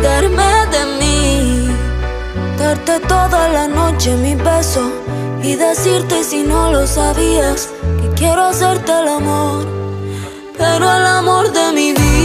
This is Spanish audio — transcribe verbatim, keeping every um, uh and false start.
olvidarme de mí, darte toda la noche mi beso y decirte, si no lo sabías, que quiero hacerte el amor, pero el amor de mi vida.